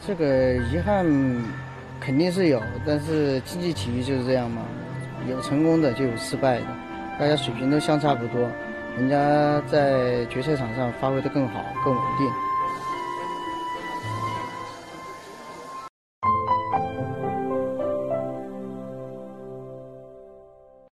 这个遗憾肯定是有，但是竞技体育就是这样嘛，有成功的就有失败的，大家水平都相差不多，人家在决赛场上发挥的更好、更稳定。